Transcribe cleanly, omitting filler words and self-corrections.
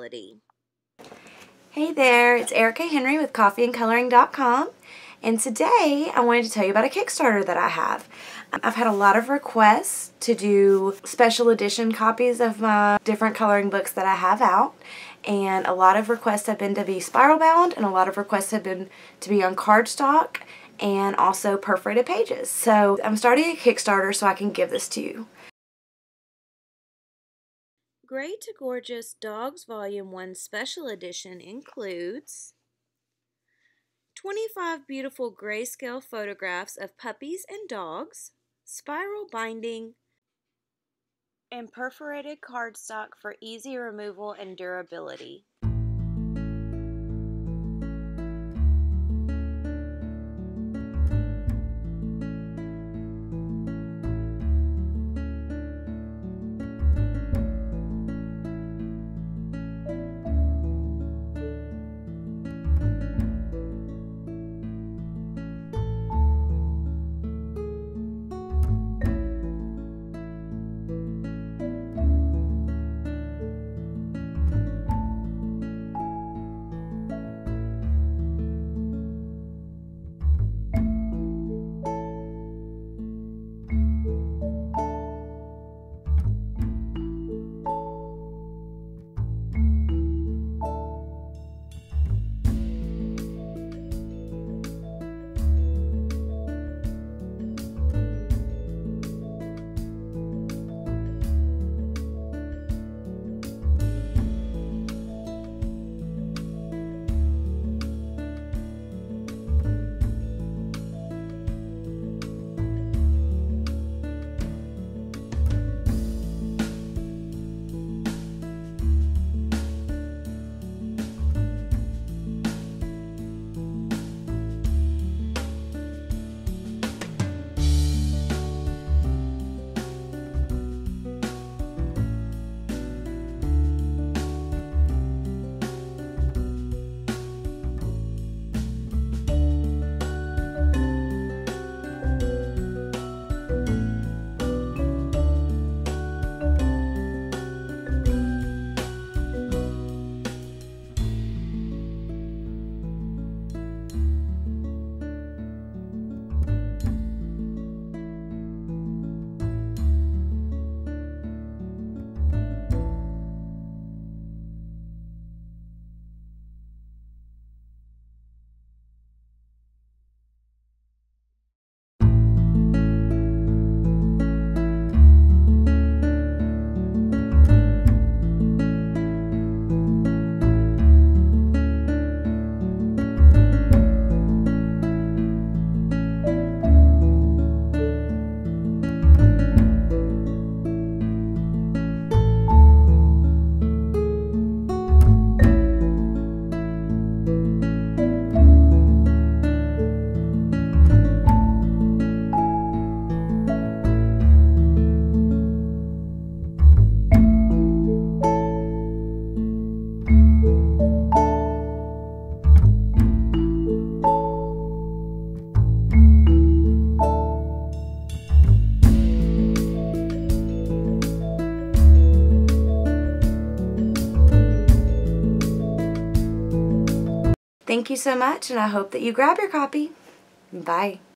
durability. Hey there, it's Erica Henry with coffeeandcoloring.com, and today I wanted to tell you about a Kickstarter that I have. I've had a lot of requests to do special edition copies of my different coloring books that I have out, and a lot of requests have been to be spiral bound, and a lot of requests have been to be on cardstock and also perforated pages. So I'm starting a Kickstarter so I can give this to you. Gray to Gorgeous Dogs Volume 1 Special Edition includes 25 beautiful grayscale photographs of puppies and dogs, spiral binding, and perforated cardstock for easy removal and durability. Thank you so much, and I hope that you grab your copy. Bye.